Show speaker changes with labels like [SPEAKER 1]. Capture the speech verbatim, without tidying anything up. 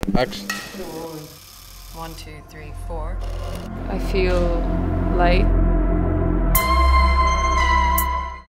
[SPEAKER 1] Action.
[SPEAKER 2] One, two, three, four.
[SPEAKER 3] I feel light.